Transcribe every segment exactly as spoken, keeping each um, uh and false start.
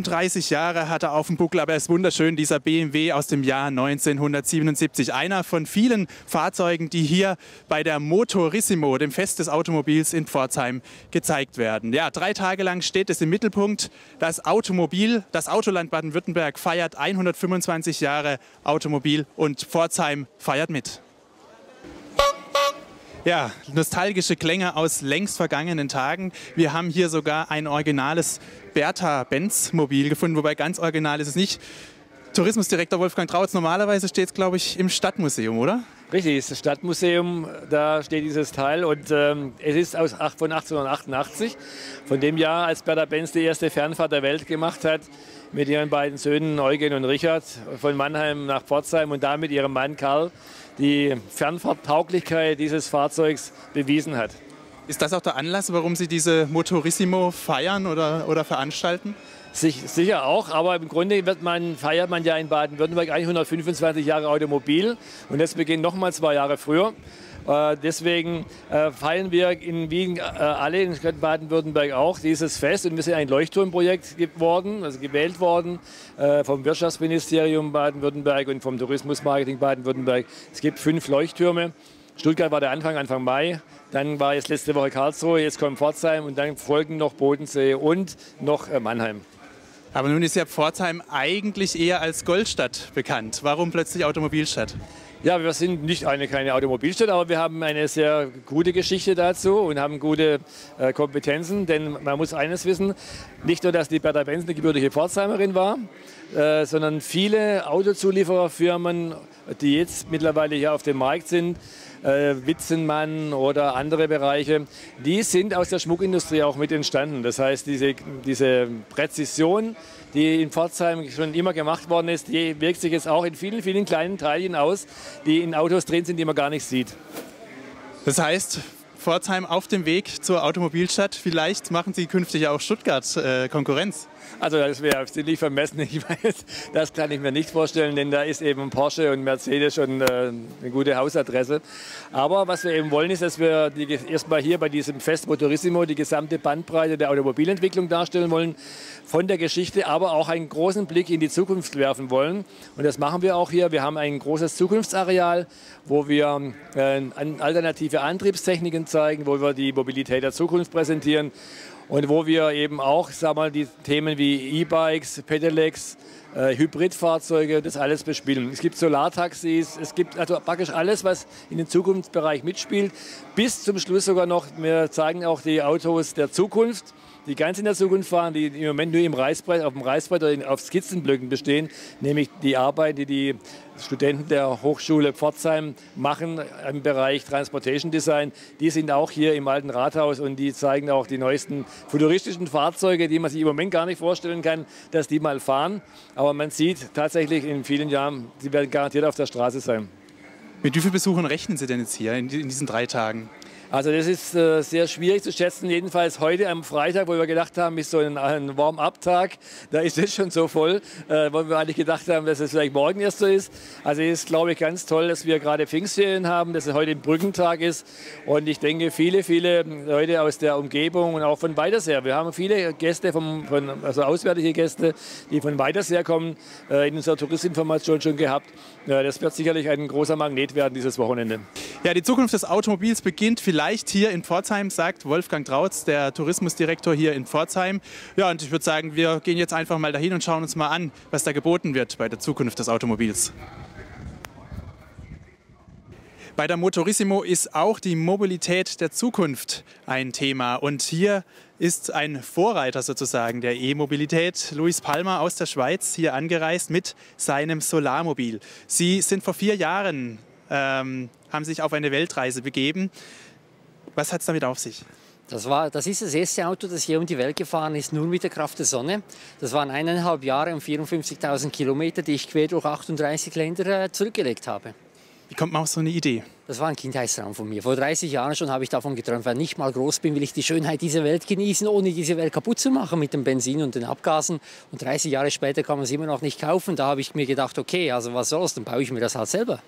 fünfunddreißig Jahre hat er auf dem Buckel, aber er ist wunderschön, dieser B M W aus dem Jahr neunzehnhundertsiebenundsiebzig. Einer von vielen Fahrzeugen, die hier bei der Motorissimo, dem Fest des Automobils in Pforzheim, gezeigt werden. Ja, drei Tage lang steht es im Mittelpunkt. Das Automobil, das Autoland Baden-Württemberg feiert hundertfünfundzwanzig Jahre Automobil und Pforzheim feiert mit. Ja, nostalgische Klänge aus längst vergangenen Tagen. Wir haben hier sogar ein originales Bertha-Benz-Mobil gefunden, wobei ganz original ist es nicht. Tourismusdirektor Wolfgang Trautz, normalerweise steht es, glaube ich, im Stadtmuseum, oder? Richtig, das Stadtmuseum, da steht dieses Teil und ähm, es ist aus, von achtzehnhundertachtundachtzig, von dem Jahr, als Bertha Benz die erste Fernfahrt der Welt gemacht hat, mit ihren beiden Söhnen Eugen und Richard von Mannheim nach Pforzheim und da mit ihrem Mann Karl die Fernfahrttauglichkeit dieses Fahrzeugs bewiesen hat. Ist das auch der Anlass, warum Sie diese Motorissimo feiern oder, oder veranstalten? Sich, sicher auch, aber im Grunde wird man, feiert man ja in Baden-Württemberg eigentlich hundertfünfundzwanzig Jahre Automobil und das beginnt noch mal zwei Jahre früher. Äh, deswegen äh, feiern wir in Wien äh, alle in Baden-Württemberg auch dieses Fest und wir sind ein Leuchtturmprojekt geworden, also gewählt worden äh, vom Wirtschaftsministerium Baden-Württemberg und vom Tourismusmarketing Baden-Württemberg. Es gibt fünf Leuchttürme. Stuttgart war der Anfang, Anfang Mai. Dann war jetzt letzte Woche Karlsruhe, jetzt kommt Pforzheim und dann folgen noch Bodensee und noch äh, Mannheim. Aber nun ist ja Pforzheim eigentlich eher als Goldstadt bekannt. Warum plötzlich Automobilstadt? Ja, wir sind nicht eine keine Automobilstadt, aber wir haben eine sehr gute Geschichte dazu und haben gute äh, Kompetenzen. Denn man muss eines wissen, nicht nur, dass die Bertha Benz eine gebürtige Pforzheimerin war, äh, sondern viele Autozuliefererfirmen, die jetzt mittlerweile hier auf dem Markt sind, äh, Witzenmann oder andere Bereiche, die sind aus der Schmuckindustrie auch mit entstanden. Das heißt, diese, diese Präzision, die in Pforzheim schon immer gemacht worden ist, die wirkt sich jetzt auch in vielen, vielen kleinen Teilchen aus, die in Autos drin sind, die man gar nicht sieht. Das heißt, Pforzheim auf dem Weg zur Automobilstadt. Vielleicht machen Sie künftig auch Stuttgart äh, Konkurrenz. Also das wäre ziemlich vermessen. Ich weiß, das kann ich mir nicht vorstellen, denn da ist eben Porsche und Mercedes schon äh, eine gute Hausadresse. Aber was wir eben wollen, ist, dass wir die, erstmal hier bei diesem Fest Motorissimo die gesamte Bandbreite der Automobilentwicklung darstellen wollen, von der Geschichte, aber auch einen großen Blick in die Zukunft werfen wollen. Und das machen wir auch hier. Wir haben ein großes Zukunftsareal, wo wir äh, alternative Antriebstechniken zeigen, wo wir die Mobilität der Zukunft präsentieren. Und wo wir eben auch, sag mal, die Themen wie E-Bikes, Pedelecs, äh, Hybridfahrzeuge, das alles bespielen. Es gibt Solartaxis, es gibt also praktisch alles, was in den Zukunftsbereich mitspielt. Bis zum Schluss sogar noch, wir zeigen auch die Autos der Zukunft, die ganz in der Zukunft fahren, die im Moment nur im Reißbrett, auf dem Reißbrett oder auf Skizzenblöcken bestehen, nämlich die Arbeit, die die Studenten der Hochschule Pforzheim machen im Bereich Transportation Design. Die sind auch hier im Alten Rathaus und die zeigen auch die neuesten futuristischen Fahrzeuge, die man sich im Moment gar nicht vorstellen kann, dass die mal fahren. Aber man sieht tatsächlich in vielen Jahren, sie werden garantiert auf der Straße sein. Mit wie vielen Besuchern rechnen Sie denn jetzt hier in diesen drei Tagen? Also das ist äh, sehr schwierig zu schätzen, jedenfalls heute am Freitag, wo wir gedacht haben, ist so ein, ein Warm-up-Tag, da ist es schon so voll, äh, wo wir eigentlich gedacht haben, dass es vielleicht morgen erst so ist. Also es ist, glaube ich, ganz toll, dass wir gerade Pfingstferien haben, dass es heute ein Brückentag ist und ich denke, viele, viele Leute aus der Umgebung und auch von weitersher. Wir haben viele Gäste, vom, von, also auswärtige Gäste, die von weitersher kommen, äh, in unserer Touristinformation schon gehabt. Ja, das wird sicherlich ein großer Magnet werden dieses Wochenende. Ja, die Zukunft des Automobils beginnt vielleicht hier in Pforzheim, sagt Wolfgang Trautz, der Tourismusdirektor hier in Pforzheim. Ja, und ich würde sagen, wir gehen jetzt einfach mal dahin und schauen uns mal an, was da geboten wird bei der Zukunft des Automobils. Bei der Motorissimo ist auch die Mobilität der Zukunft ein Thema. Und hier ist ein Vorreiter sozusagen der E-Mobilität, Luis Palmer aus der Schweiz, hier angereist mit seinem Solarmobil. Sie sind vor vier Jahren, ähm, haben sich auf eine Weltreise begeben. Was hat es damit auf sich? Das, war, das ist das erste Auto, das hier um die Welt gefahren ist, nur mit der Kraft der Sonne. Das waren eineinhalb Jahre und vierundfünfzigtausend Kilometer, die ich quer durch achtunddreißig Länder äh, zurückgelegt habe. Wie kommt man auf so eine Idee? Das war ein Kindheitstraum von mir. Vor dreißig Jahren schon habe ich davon geträumt, wenn ich mal groß bin, will ich die Schönheit dieser Welt genießen, ohne diese Welt kaputt zu machen mit dem Benzin und den Abgasen. Und dreißig Jahre später kann man es immer noch nicht kaufen. Da habe ich mir gedacht, okay, also was soll's, dann baue ich mir das halt selber.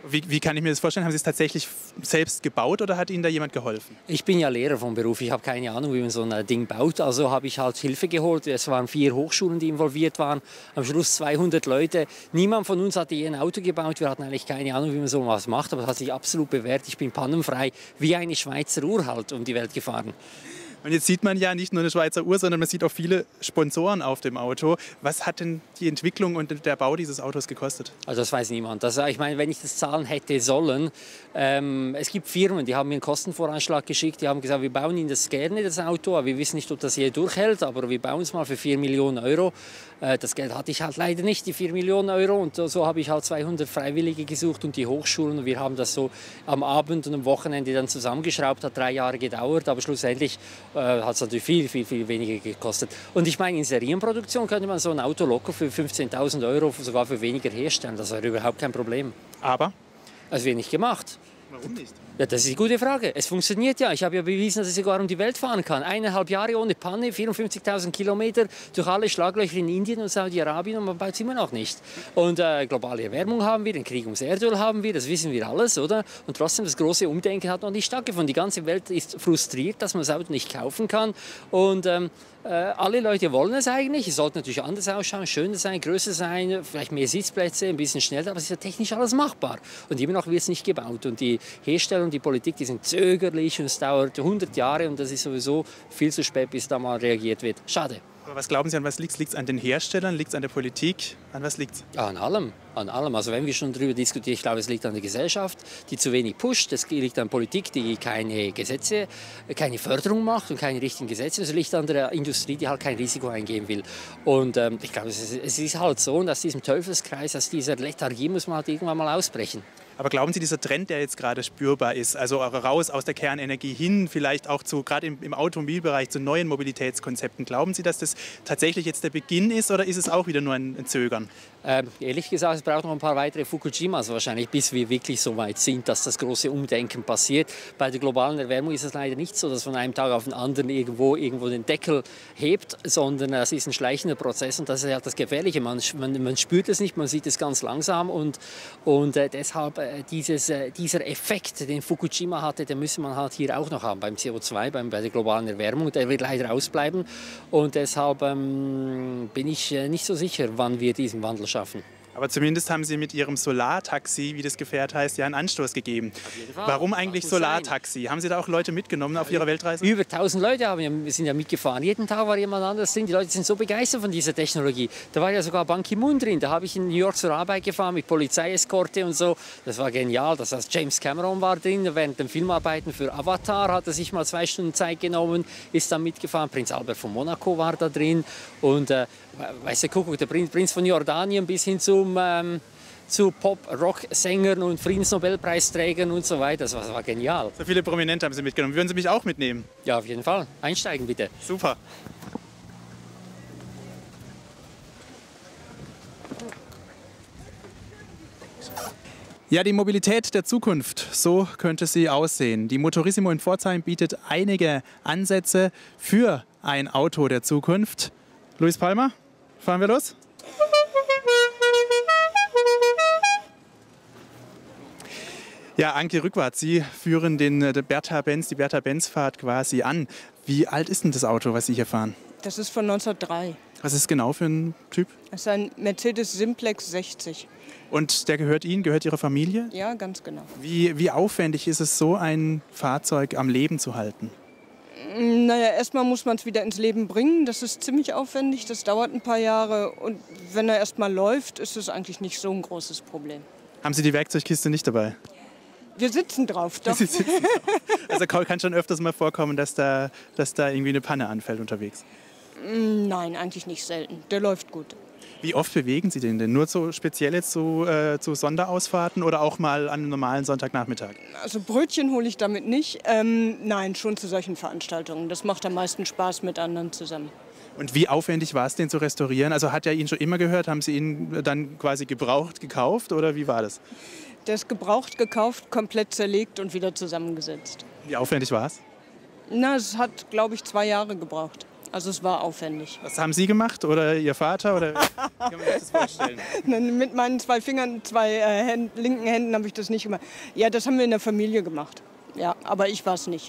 Wie, wie kann ich mir das vorstellen? Haben Sie es tatsächlich selbst gebaut oder hat Ihnen da jemand geholfen? Ich bin ja Lehrer vom Beruf, ich habe keine Ahnung, wie man so ein Ding baut. Also habe ich halt Hilfe geholt. Es waren vier Hochschulen, die involviert waren. Am Schluss zweihundert Leute. Niemand von uns hatte je ein Auto gebaut. Wir hatten eigentlich keine Ahnung, wie man so was macht. Aber es hat sich absolut bewährt. Ich bin pannenfrei wie eine Schweizer Uhr halt um die Welt gefahren. Und jetzt sieht man ja nicht nur eine Schweizer Uhr, sondern man sieht auch viele Sponsoren auf dem Auto. Was hat denn die Entwicklung und der Bau dieses Autos gekostet? Also das weiß niemand. Das, ich meine, wenn ich das zahlen hätte sollen, ähm, es gibt Firmen, die haben mir einen Kostenvoranschlag geschickt, die haben gesagt, wir bauen Ihnen das gerne, das Auto, aber wir wissen nicht, ob das je durchhält, aber wir bauen es mal für vier Millionen Euro. Äh, das Geld hatte ich halt leider nicht, die vier Millionen Euro, und so habe ich halt zweihundert Freiwillige gesucht und die Hochschulen, und wir haben das so am Abend und am Wochenende dann zusammengeschraubt, hat drei Jahre gedauert, aber schlussendlich äh, hat es natürlich viel, viel, viel weniger gekostet. Und ich meine, in Serienproduktion könnte man so ein Auto locker für fünfzehntausend Euro, sogar für weniger herstellen, das wäre überhaupt kein Problem. Aber? Das wird nicht gemacht. Warum nicht? Ja, das ist eine gute Frage. Es funktioniert ja. Ich habe ja bewiesen, dass ich sogar um die Welt fahren kann. Eineinhalb Jahre ohne Panne, vierundfünfzigtausend Kilometer durch alle Schlaglöcher in Indien und Saudi-Arabien, und man baut es immer noch nicht. Und äh, globale Erwärmung haben wir, den Krieg ums Erdöl haben wir, das wissen wir alles, oder? Und trotzdem, das große Umdenken hat noch nicht stattgefunden. Die ganze Welt ist frustriert, dass man das Auto nicht kaufen kann. Und ähm, äh, alle Leute wollen es eigentlich. Es sollte natürlich anders ausschauen, schöner sein, größer sein, vielleicht mehr Sitzplätze, ein bisschen schneller, aber es ist ja technisch alles machbar. Und immer noch wird es nicht gebaut. Und die Hersteller und die Politik, die sind zögerlich, und es dauert hundert Jahre, und das ist sowieso viel zu spät, bis da mal reagiert wird. Schade. Aber was glauben Sie, an was liegt es? Liegt es an den Herstellern? Liegt es an der Politik? An was liegt es? Ja, an allem. An allem. Also wenn wir schon darüber diskutieren, ich glaube, es liegt an der Gesellschaft, die zu wenig pusht. Es liegt an Politik, die keine Gesetze, keine Förderung macht und keine richtigen Gesetze. Es liegt an der Industrie, die halt kein Risiko eingehen will. Und ähm, ich glaube, es ist, es ist halt so, dass diesem Teufelskreis, aus dieser Lethargie muss man halt irgendwann mal ausbrechen. Aber glauben Sie, dieser Trend, der jetzt gerade spürbar ist, also raus aus der Kernenergie hin, vielleicht auch zu, gerade im, im Automobilbereich, zu neuen Mobilitätskonzepten, glauben Sie, dass das tatsächlich jetzt der Beginn ist, oder ist es auch wieder nur ein, ein Zögern? Ähm, ehrlich gesagt, es braucht noch ein paar weitere Fukushimas wahrscheinlich, bis wir wirklich so weit sind, dass das große Umdenken passiert. Bei der globalen Erwärmung ist es leider nicht so, dass man von einem Tag auf den anderen irgendwo, irgendwo den Deckel hebt, sondern es ist ein schleichender Prozess, und das ist halt das Gefährliche. Man, man, man spürt es nicht, man sieht es ganz langsam, und, und äh, deshalb äh, dieses, äh, dieser Effekt, den Fukushima hatte, den müssen wir halt hier auch noch haben beim C O zwei, beim, bei der globalen Erwärmung. Der wird leider ausbleiben, und deshalb ähm, bin ich äh, nicht so sicher, wann wir diesen Wandel schaffen. Aber zumindest haben Sie mit Ihrem Solartaxi, wie das Gefährt heißt, ja einen Anstoß gegeben. Warum eigentlich Solartaxi? Haben Sie da auch Leute mitgenommen auf Ihrer Weltreise? Über tausend Leute haben, sind ja mitgefahren. Jeden Tag war jemand anders drin. Die Leute sind so begeistert von dieser Technologie. Da war ja sogar Ban Ki-moon drin. Da habe ich in New York zur Arbeit gefahren mit Polizeieskorte und so. Das war genial. Das heißt, James Cameron war drin. Während den Filmarbeiten für Avatar hat er sich mal zwei Stunden Zeit genommen, ist dann mitgefahren. Prinz Albert von Monaco war da drin. Und äh, weißt du, guck, der Prinz, Prinz von Jordanien bis hin zum Ähm, zu Pop-Rock-Sängern und Friedensnobelpreisträgern und so weiter. Das war, das war genial. So viele Prominente haben Sie mitgenommen. Würden Sie mich auch mitnehmen? Ja, auf jeden Fall. Einsteigen bitte. Super. Ja, die Mobilität der Zukunft, so könnte sie aussehen. Die Motorissimo in Pforzheim bietet einige Ansätze für ein Auto der Zukunft. Luis Palmer, fahren wir los? Ja, Anke Rückwart, Sie führen den, den Bertha-Benz, die Bertha-Benz-Fahrt quasi an. Wie alt ist denn das Auto, was Sie hier fahren? Das ist von neunzehnhundertdrei. Was ist genau für ein Typ? Das ist ein Mercedes Simplex sechzig. Und der gehört Ihnen, gehört Ihrer Familie? Ja, ganz genau. Wie, wie aufwendig ist es, so ein Fahrzeug am Leben zu halten? Naja, erstmal muss man es wieder ins Leben bringen. Das ist ziemlich aufwendig, das dauert ein paar Jahre. Und wenn er erstmal läuft, ist es eigentlich nicht so ein großes Problem. Haben Sie die Werkzeugkiste nicht dabei? Wir sitzen drauf, doch. Sie sitzen drauf. Also kann schon öfters mal vorkommen, dass da, dass da irgendwie eine Panne anfällt unterwegs? Nein, eigentlich nicht selten. Der läuft gut. Wie oft bewegen Sie den denn? Nur so speziell jetzt zu, äh, zu Sonderausfahrten oder auch mal an einem normalen Sonntagnachmittag? Also Brötchen hole ich damit nicht. Ähm, nein, schon zu solchen Veranstaltungen. Das macht am meisten Spaß mit anderen zusammen. Und wie aufwendig war es, den zu restaurieren? Also hat er ihn schon immer gehört? Haben Sie ihn dann quasi gebraucht gekauft oder wie war das? Der ist gebraucht gekauft, komplett zerlegt und wieder zusammengesetzt. Wie aufwendig war es? Na, es hat, glaube ich, zwei Jahre gebraucht. Also es war aufwendig. Was haben Sie gemacht oder Ihr Vater? Oder wie kann man sich das vorstellen? Mit meinen zwei Fingern, zwei äh, Händen, linken Händen habe ich das nicht gemacht. Ja, das haben wir in der Familie gemacht. Ja, aber ich war es nicht.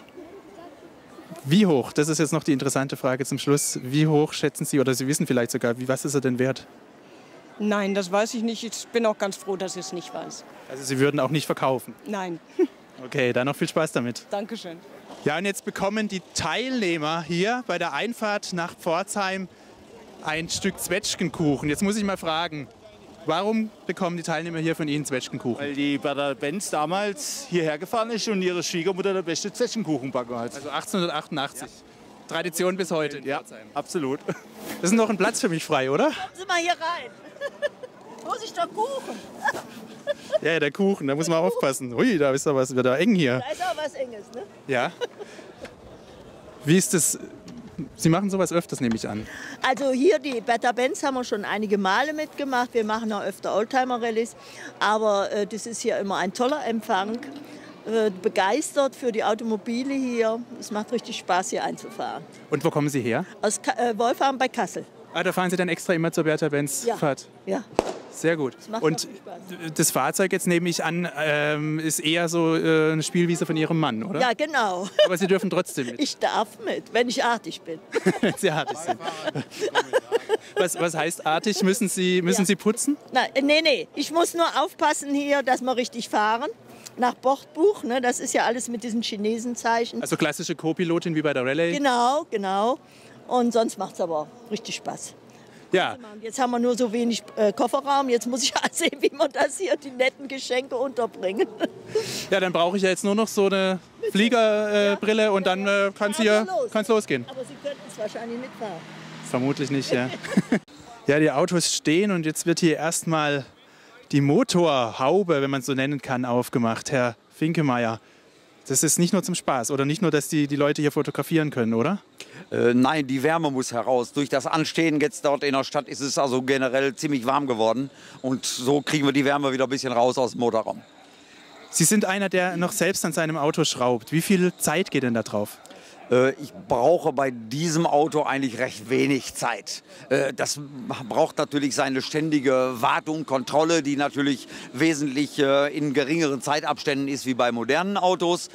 Wie hoch? Das ist jetzt noch die interessante Frage zum Schluss. Wie hoch schätzen Sie, oder Sie wissen vielleicht sogar, wie, was ist er denn wert? Nein, das weiß ich nicht. Ich bin auch ganz froh, dass ich es nicht weiß. Also Sie würden auch nicht verkaufen? Nein. Okay, dann noch viel Spaß damit. Dankeschön. Ja, und jetzt bekommen die Teilnehmer hier bei der Einfahrt nach Pforzheim ein Stück Zwetschgenkuchen. Jetzt muss ich mal fragen, warum bekommen die Teilnehmer hier von Ihnen Zwetschgenkuchen? Weil die Berta Benz damals hierher gefahren ist und ihre Schwiegermutter der beste Zwetschgenkuchenbacker hat. Also achtzehnhundertachtundachtzig. Ja. Tradition bis heute in Ja, Pforzheim. absolut. Das ist noch ein Platz für mich frei, oder? Kommen Sie mal hier rein. Vorsicht, der Kuchen. Ja, der Kuchen, da muss man aufpassen. Ui, da ist doch was, wird da eng hier. Da ist auch was Enges, ne? Ja. Wie ist das? Sie machen sowas öfters, nehme ich an. Also hier die Berta Benz haben wir schon einige Male mitgemacht. Wir machen auch öfter Oldtimer-Rallyes. Aber äh, das ist hier immer ein toller Empfang. Äh, begeistert für die Automobile hier. Es macht richtig Spaß, hier einzufahren. Und wo kommen Sie her? Aus Ka äh, Wolfram bei Kassel. Ah, da fahren Sie dann extra immer zur Berta-Benz-Fahrt? Ja. Sehr gut. Das macht Und wirklich Spaß. das Fahrzeug, jetzt nehme ich an, ähm, ist eher so äh, eine Spielwiese von Ihrem Mann, oder? Ja, genau. Aber Sie dürfen trotzdem mit. Ich darf mit, wenn ich artig bin. Sie artig sind. Was, was heißt artig? Müssen Sie, müssen Ja. Sie putzen? Nein, nee, nee. Ich muss nur aufpassen hier, dass wir richtig fahren. Nach Bordbuch, ne? Das ist ja alles mit diesen Chinesenzeichen. Also klassische Co-Pilotin wie bei der Rallye? Genau, genau. Und sonst macht es aber richtig Spaß. Ja. Und jetzt haben wir nur so wenig äh, Kofferraum. Jetzt muss ich halt sehen, wie wir das hier, die netten Geschenke unterbringen. Ja, dann brauche ich ja jetzt nur noch so eine Fliegerbrille äh, und dann äh, kann es hier los. kann's losgehen. Aber Sie könnten es wahrscheinlich mitfahren. Vermutlich nicht, ja. Ja, die Autos stehen und jetzt wird hier erstmal die Motorhaube, wenn man es so nennen kann, aufgemacht. Herr Finkemeier, das ist nicht nur zum Spaß oder nicht nur, dass die, die Leute hier fotografieren können, oder? Äh, nein, die Wärme muss heraus. Durch das Anstehen jetzt dort in der Stadt ist es also generell ziemlich warm geworden. Und so kriegen wir die Wärme wieder ein bisschen raus aus dem Motorraum. Sie sind einer, der noch selbst an seinem Auto schraubt. Wie viel Zeit geht denn da drauf? Äh, ich brauche bei diesem Auto eigentlich recht wenig Zeit. Äh, das braucht natürlich seine ständige Wartung, Kontrolle, die natürlich wesentlich äh, in geringeren Zeitabständen ist wie bei modernen Autos.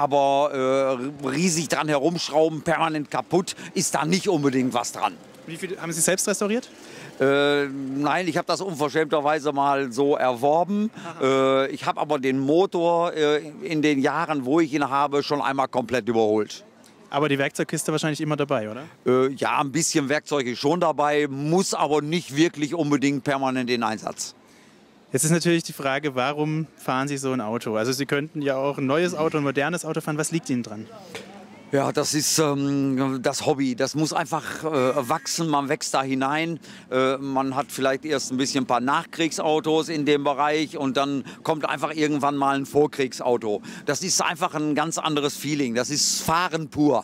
Aber äh, riesig dran herumschrauben, permanent kaputt, ist da nicht unbedingt was dran. Wie viel haben Sie selbst restauriert? Äh, nein, ich habe das unverschämterweise mal so erworben. Äh, ich habe aber den Motor äh, in den Jahren, wo ich ihn habe, schon einmal komplett überholt. Aber die Werkzeugkiste wahrscheinlich immer dabei, oder? Äh, ja, ein bisschen Werkzeug ist schon dabei, muss aber nicht wirklich unbedingt permanent in Einsatz. Jetzt ist natürlich die Frage, warum fahren Sie so ein Auto? Also Sie könnten ja auch ein neues Auto, ein modernes Auto fahren. Was liegt Ihnen dran? Ja, das ist ähm, das Hobby. Das muss einfach äh, wachsen. Man wächst da hinein. Äh, man hat vielleicht erst ein bisschen ein paar Nachkriegsautos in dem Bereich und dann kommt einfach irgendwann mal ein Vorkriegsauto. Das ist einfach ein ganz anderes Feeling. Das ist Fahren pur.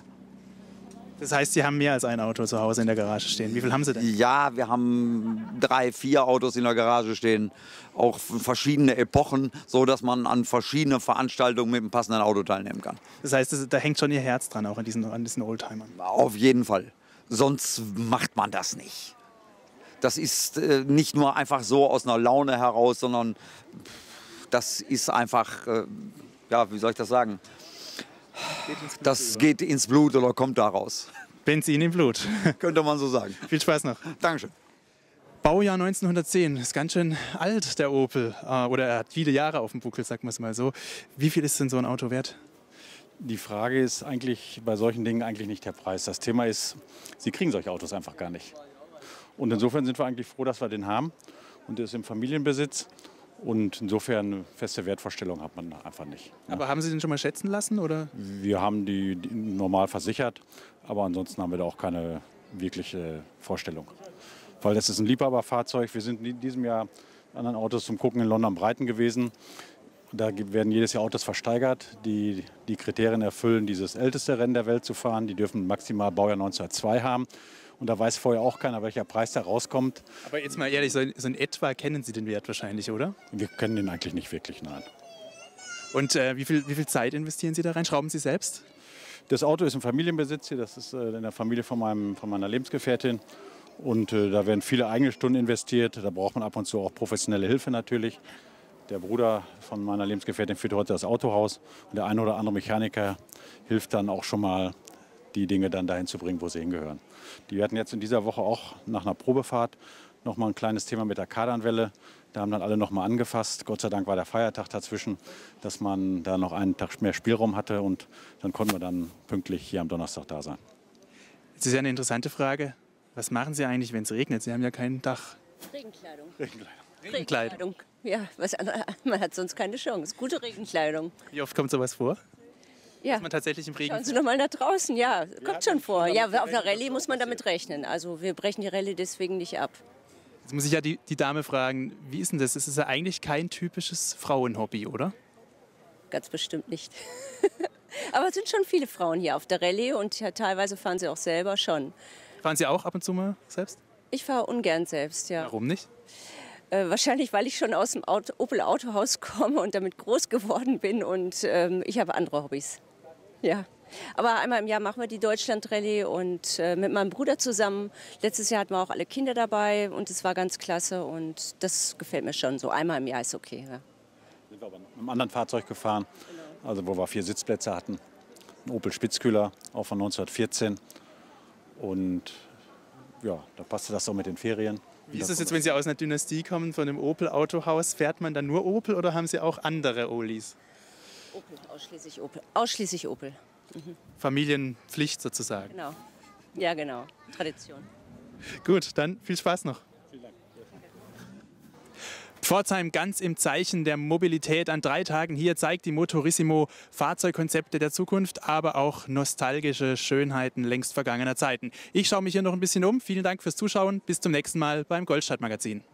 Das heißt, Sie haben mehr als ein Auto zu Hause in der Garage stehen. Wie viel haben Sie denn? Ja, wir haben drei, vier Autos in der Garage stehen. Auch verschiedene Epochen, so dass man an verschiedenen Veranstaltungen mit einem passenden Auto teilnehmen kann. Das heißt, das, da hängt schon Ihr Herz dran, auch an diesen, an diesen Oldtimern. Auf jeden Fall. Sonst macht man das nicht. Das ist äh, nicht nur einfach so aus einer Laune heraus, sondern das ist einfach, äh, ja, wie soll ich das sagen? Das geht ins Blut oder kommt daraus. Benzin im Blut. Könnte man so sagen. Viel Spaß noch. Dankeschön. Baujahr neunzehnhundertzehn, ist ganz schön alt, der Opel. Äh, oder er hat viele Jahre auf dem Buckel, sagen wir es mal so. Wie viel ist denn so ein Auto wert? Die Frage ist eigentlich bei solchen Dingen eigentlich nicht der Preis. Das Thema ist, Sie kriegen solche Autos einfach gar nicht. Und insofern sind wir eigentlich froh, dass wir den haben. Und der ist im Familienbesitz. Und insofern eine feste Wertvorstellung hat man einfach nicht. Aber haben Sie den schon mal schätzen lassen? Oder? Wir haben die, die normal versichert, aber ansonsten haben wir da auch keine wirkliche Vorstellung. Weil das ist ein Liebhaberfahrzeug. Wir sind in diesem Jahr anderen Autos zum Gucken in London Breiten gewesen. Da werden jedes Jahr Autos versteigert, die die Kriterien erfüllen, dieses älteste Rennen der Welt zu fahren. Die dürfen maximal Baujahr neunzehnhundertzwei haben. Und da weiß vorher auch keiner, welcher Preis da rauskommt. Aber jetzt mal ehrlich, so in, so in etwa kennen Sie den Wert wahrscheinlich, oder? Wir kennen den eigentlich nicht wirklich, nein. Und äh, wie, viel, wie viel Zeit investieren Sie da rein? Schrauben Sie selbst? Das Auto ist im Familienbesitz hier, das ist in der Familie von, meinem, von meiner Lebensgefährtin. Und äh, da werden viele eigene Stunden investiert. Da braucht man ab und zu auch professionelle Hilfe natürlich. Der Bruder von meiner Lebensgefährtin führt heute das Autohaus. Und der eine oder andere Mechaniker hilft dann auch schon mal, die Dinge dann dahin zu bringen, wo sie hingehören. Die hatten jetzt in dieser Woche auch nach einer Probefahrt noch mal ein kleines Thema mit der Kardanwelle. Da haben dann alle noch mal angefasst. Gott sei Dank war der Feiertag dazwischen, dass man da noch einen Tag mehr Spielraum hatte. Und dann konnten wir dann pünktlich hier am Donnerstag da sein. Das ist ja eine interessante Frage. Was machen Sie eigentlich, wenn es regnet? Sie haben ja kein Dach. Regenkleidung. Regenkleidung. Regenkleidung. Ja, was andere, man hat sonst keine Chance. Gute Regenkleidung. Wie oft kommt sowas vor? Ja. Dass man tatsächlich im Regen... Schauen Sie noch mal nach draußen. Ja, kommt schon vor. Ja, auf einer Rallye muss man damit rechnen. Also wir brechen die Rallye deswegen nicht ab. Jetzt muss ich ja die, die Dame fragen, wie ist denn das? Es ist ja eigentlich kein typisches Frauenhobby, oder? Ganz bestimmt nicht. Aber es sind schon viele Frauen hier auf der Rallye und ja, teilweise fahren sie auch selber schon. Fahren Sie auch ab und zu mal selbst? Ich fahre ungern selbst, ja. Warum nicht? Äh, wahrscheinlich, weil ich schon aus dem Auto, Opel Autohaus komme und damit groß geworden bin und ähm, ich habe andere Hobbys. Ja. Aber einmal im Jahr machen wir die Deutschland-Rallye und äh, mit meinem Bruder zusammen. Letztes Jahr hatten wir auch alle Kinder dabei und es war ganz klasse und das gefällt mir schon so. Einmal im Jahr ist okay. Ja. Sind wir aber mit einem anderen Fahrzeug gefahren, also wo wir vier Sitzplätze hatten. Ein Opel Spitzkühler, auch von neunzehnhundertvierzehn. Und ja, da passte das so mit den Ferien. Wie ist es jetzt, wenn Sie aus einer Dynastie kommen, von einem Opel-Autohaus? Fährt man dann nur Opel oder haben Sie auch andere Olis? Opel, ausschließlich Opel. Ausschließlich Opel. Mhm. Familienpflicht sozusagen. Genau. Ja, genau. Tradition. Gut, dann viel Spaß noch. Pforzheim ganz im Zeichen der Mobilität. An drei Tagen hier zeigt die Motorissimo Fahrzeugkonzepte der Zukunft, aber auch nostalgische Schönheiten längst vergangener Zeiten. Ich schaue mich hier noch ein bisschen um. Vielen Dank fürs Zuschauen. Bis zum nächsten Mal beim Goldstadt Magazin.